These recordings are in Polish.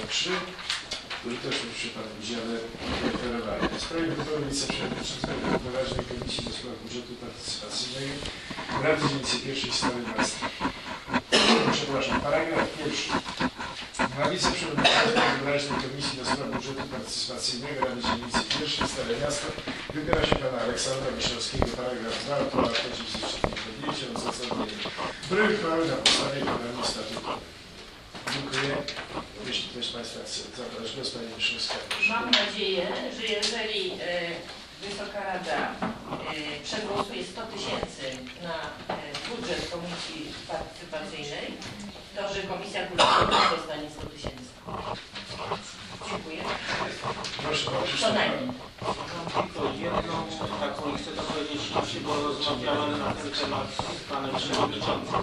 numer 3, który też już przy Panu widziany referowali. W sprawie wyboru wiceprzewodniczącego Wyraźnej Komisji do Spraw Budżetu Partycypacyjnego Rady Dzielnicy Pierwszej Stary Miasta. Przepraszam, paragraf pierwszy. Na wiceprzewodniczącego Wyraźnej Komisji do Spraw Budżetu Partycypacyjnego Rady Dzielnicy Pierwszej Stare Miasto wybiera się Pana Aleksandra Wiśniowskiego, paragraf 2, autora podjęcie uzasadnienie. Projekt uchwały na podstawie programu statutowy. Dziękuję. Jeśli ktoś z Państwa chce zabrać głos, Pani Wiśniowska. Mam nadzieję, że jeżeli Wysoka Rada przegłosuje 100 000 na budżet Komisji Partycypacyjnej, to że Komisja Kultury dostanie 100 000. Dziękuję. Proszę bardzo. Co najmniej. Mam tylko jedną taką, chcę to powiedzieć, bo rozmawiałem na ten temat z Panem Przewodniczącym.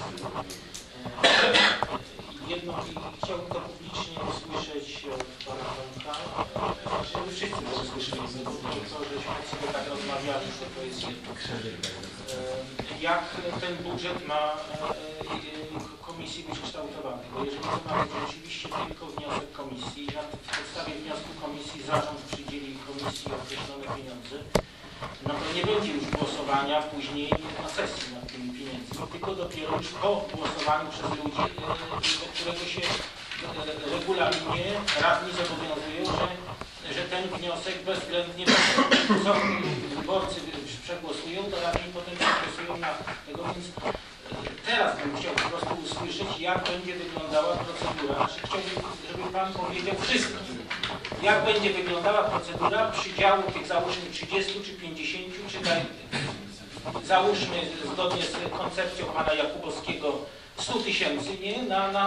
Jedno i chciałbym to publicznie usłyszeć od Pana Tomka, żeby wszyscy to usłyszeli, bo to, żeśmy sobie tak rozmawiali, że to jest jedno. Jak ten budżet ma komisji być kształtowany? Bo jeżeli to ma być rzeczywiście tylko wniosek komisji, na podstawie wniosku komisji zarząd przydzieli komisji określone pieniądze, no to nie będzie już głosowania później na sesji nad tymi pieniędzmi, tylko dopiero już po głosowaniu przez ludzi, do którego się regulaminie radni zobowiązują, że ten wniosek bezwzględnie co wyborcy przegłosują, to radni potem przegłosują na tego, więc teraz bym chciał po prostu usłyszeć, jak będzie wyglądała procedura. Znaczy, chciałbym, żeby Pan powiedział wszystkim, jak będzie wyglądała procedura przydziału tych, załóżmy 30 czy 50, czy tak, załóżmy zgodnie z koncepcją Pana Jakubowskiego 100 000, nie?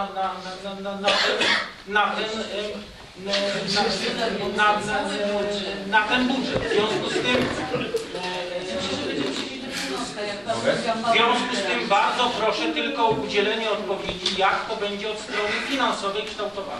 Na ten budżet. W związku z tym bardzo proszę tylko o udzielenie odpowiedzi, jak to będzie od strony finansowej kształtowane.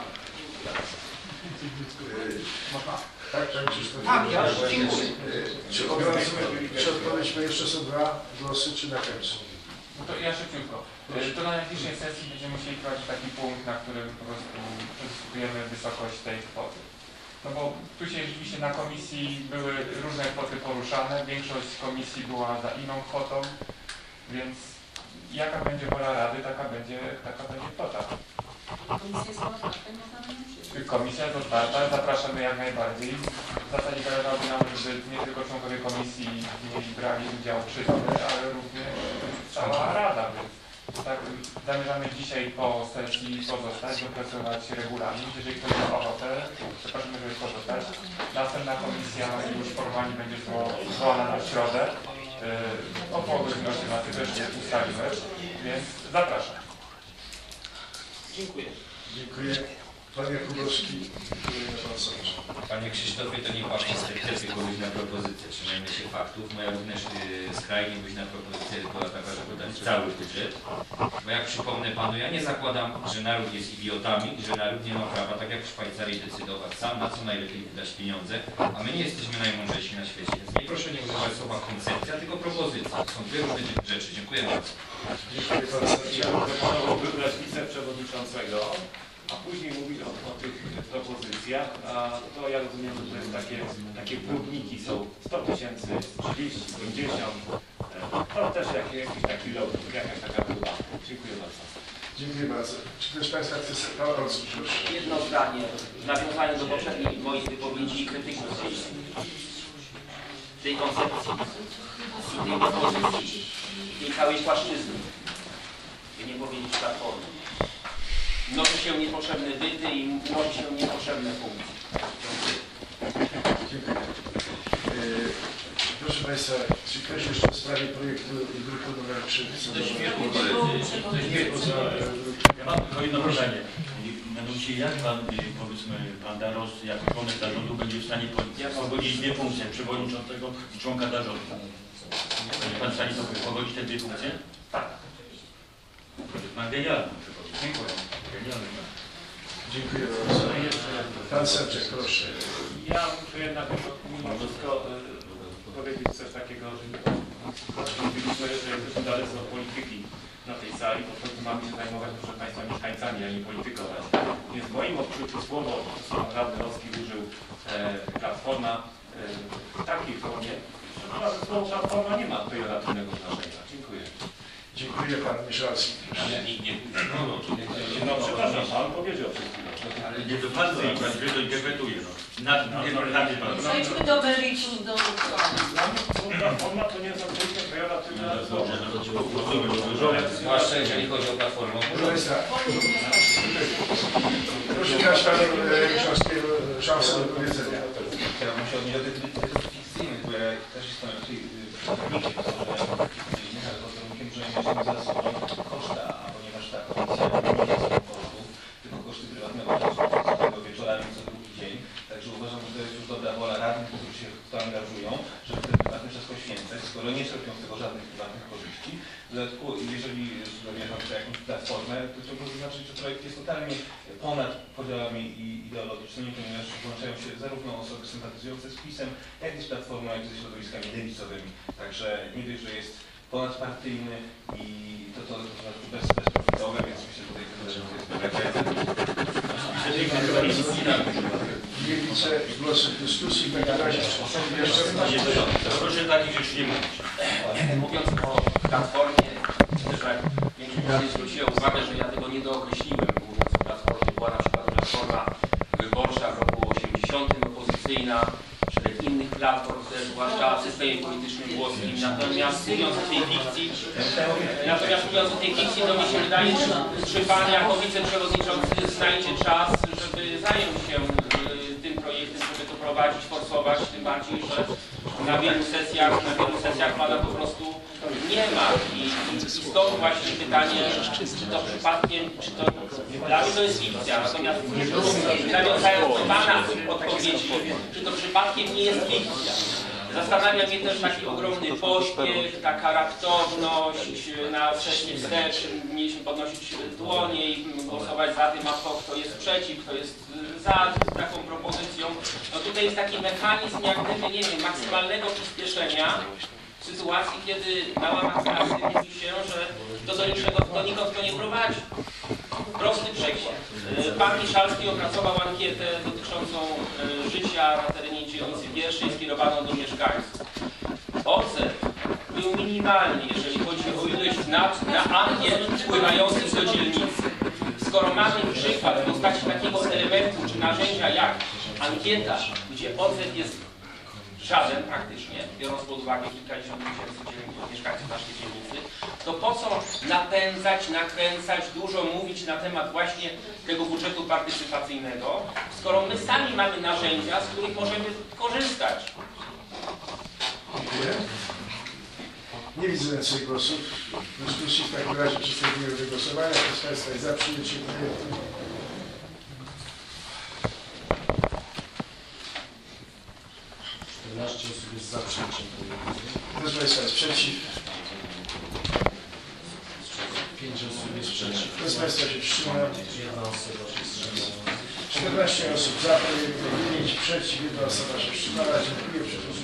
Tak, Panie Krzysztofie. Tak, ja dziękuję. Czy odpowiedź jeszcze są 2 głosy, czy na końcu? No to ja szybciutko. To na najbliższej sesji będziemy musieli prowadzić taki punkt, na którym po prostu przedyskutujemy wysokość tej kwoty. No bo tu się rzeczywiście na komisji były różne kwoty poruszane, większość komisji była za inną kwotą, więc jaka będzie wola Rady, taka będzie kwota. Komisja jest otwarta, zapraszamy jak najbardziej. W zasadzie zależałoby nam, żeby nie tylko członkowie komisji brali udział wszyscy, ale również cała Rada. Tak, zamierzamy dzisiaj po sesji pozostać, dopracować regulamin. Jeżeli ktoś ma ochotę, zapraszamy, żeby pozostać. Następna komisja już formalnie będzie zwołana na środę. O połowie godziny też ustalimy, więc zapraszam. Dziękuję. Dziękuję. Pan Jakubowski, Pan Sącz. Panie Krzysztofie, to nie patrzcie z tylko luźna propozycja, trzymajmy się faktów. Moja również skrajnie luźna propozycja była taka, że podać cały budżet. Bo jak przypomnę Panu, ja nie zakładam, że naród jest idiotami i że naród nie ma prawa, tak jak w Szwajcarii, decydować sam, na co najlepiej wydać pieniądze, a my nie jesteśmy najmądrzejsi na świecie. Więc nie proszę nie używać słowa koncepcja, tylko propozycja. To są 2 różne rzeczy. Dziękuję bardzo. Dziękuję Pan Sącz. Ja bym proponował wybrać wiceprzewodniczącego, a później mówić o tych propozycjach, a to ja rozumiem, że to jest takie próbniki są 100 000, 30, 50, to też jakiś taki logik, jakaś taka próba. Dziękuję bardzo. Dziękuję bardzo. Czy ktoś z Państwa chce sobie proszę? Jedno zdanie w nawiązaniu do poprzedniej moich wypowiedzi i krytyków tej koncepcji i tej propozycji, tej całej płaszczyzny, by nie powiedzieć platformy. Mnoży się niepotrzebne byty i mnoży się niepotrzebne funkcje. Dziękuję. Proszę Państwa, czy ktoś jeszcze w sprawie projektu grupy numer 3? Ja mam tylko jedno pytanie. Mianowicie jak Pan, powiedzmy, Pan Daros, jako członek zarządu będzie w stanie pogodzić 2 funkcje, przewodniczącego i członka zarządu? Będzie Pan w stanie to pogodzić, te 2 funkcje? Tak. Ma genialny przewodniczący. Dziękuję. Genialny. Dziękuję bardzo. Pan Sęczek, proszę. Ja muszę jednak mimo wszystko powiedzieć coś takiego, że mówiliśmy, że jesteśmy dalece od polityki na tej sali, po prostu mamy się zajmować, proszę Państwa, mieszkańcami, a nie politykować. Więc w moim odczuciu słowo, co pan radny Rowski użył, Platforma, w takiej formie, że słowo Platforma nie ma pejoratywnego znaczenia. Dziękuję. Dziękuję panu Mieszalski. No przepraszam, pan powiedział przed chwilą. Ale nie do pan to interpretuje. Przejdźmy do meritum, do Dla mnie słowo Platforma to nie jest absolutnie pejoratywne słowo. Zwłaszcza jeżeli chodzi o Platformę. Proszę Państwa, proszę dać panu Mieszalskiemu szansę do powiedzenia. Chciałbym się odnieść do tych decyzji fikcyjnych, bo ja też jestem raczej przeciwnikiem fikcyjnych, ale pozorunkiem, że mieliśmy za sobą koszta, a ponieważ ta komisja nie jest kosztów, tylko koszty prywatnego tego wieczorami co drugi dzień, także uważam, że to jest już dobra wola radnych, którzy się w to angażują, żeby ten prywatny czas poświęcać, skoro nie czerpią z tego żadnych prywatnych korzyści. W dodatku, jeżeli zamierzam tutaj jakąś platformę, to chciałbym zaznaczyć, że projekt jest totalnie ponad podziałami ideologicznymi, ponieważ włączają się zarówno osoby sympatyzujące z PiS-em, jak i z Platformą, jak i ze środowiskami lewicowymi. Także nie dość, że jest ponadpartyjny i to bezprofitowe, więc myślę, że tutaj Nie widzę głosów w dyskusji, w takim razie jeszcze Proszę takich rzeczy nie mówić. Mówiąc o Platformie, że większość razy zwróciła uwagę, że ja tego nie dookreśliłem. Mówiąc o Platformie, była na przykład Platforma Wyborcza w roku 80, opozycyjna, szereg innych platform, też zwłaszcza w systemie politycznym włoskim. Natomiast mówiąc o tej fikcji, to mi się wydaje, czy Pan jako wiceprzewodniczący znajdzie czas, żeby zająć się tym projektem, żeby to prowadzić, forsować, tym bardziej, że na wielu sesjach Pana po prostu nie ma. I stąd właśnie pytanie, czy to przypadkiem, czy to dla mnie to jest fikcja, natomiast nawiązając do Pana odpowiedzi, czy to przypadkiem nie jest fikcja. Zastanawia mnie też taki ogromny pośpiech, taka raptowność, na sesji wstecz mieliśmy podnosić dłonie i głosować za tym, a kto jest przeciw, kto jest za taką propozycją. No tutaj jest taki mechanizm jak gdyby, nie wiem, maksymalnego przyspieszenia w sytuacji, kiedy na łamach klasy mówi się, że to donikąd to nie prowadzi. Prosty przykład. Pan Mieszalski opracował ankietę dotyczącą życia na terenie dzielnicy pierwszej skierowaną do mieszkańców. Ocen był minimalny, jeżeli chodzi o ilość na ankiet wpływających do dzielnicy. Skoro mamy przykład w postaci takiego elementu czy narzędzia jak ankieta, gdzie ocen jest żaden praktycznie, biorąc pod uwagę kilkadziesiąt tysięcy mieszkańców naszej dzielnicy, to po co napędzać, nakręcać, dużo mówić na temat właśnie tego budżetu partycypacyjnego, skoro my sami mamy narzędzia, z których możemy korzystać. Dziękuję. Nie widzę więcej głosów. W dyskusji w takim razie przystępujemy do głosowania. Kto z Państwa jest za przyjęciem projektu? osób jest za przyjęciem projektu. Kto z Państwa jest przeciw? 5 osób jest przeciw. Kto z Państwa się wstrzymał? 1 osoba się wstrzymała. 14 osób za projektem, 5 przeciw, 1 osoba się wstrzymała. Dziękuję.